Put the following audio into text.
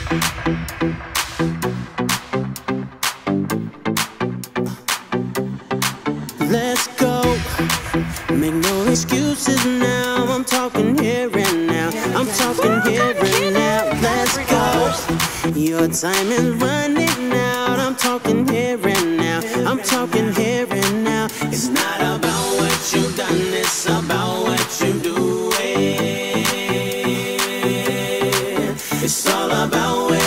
Let's go. Make no excuses now. I'm talking here and now. I'm talking here and now. Let's go. Your time is running out. I'm talking here and now. I'm talking here and now. It's not about what you've done, it's about what you do. It's all about where